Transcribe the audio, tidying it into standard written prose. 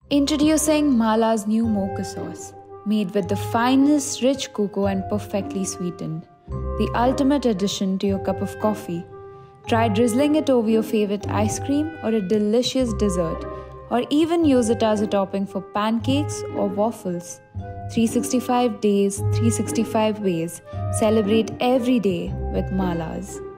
Introducing Mala's new Mocha Sauce, made with the finest rich cocoa and perfectly sweetened. The ultimate addition to your cup of coffee. Try drizzling it over your favorite ice cream or a delicious dessert, or even use it as a topping for pancakes or waffles. 365 days, 365 ways. Celebrate every day with Mala's.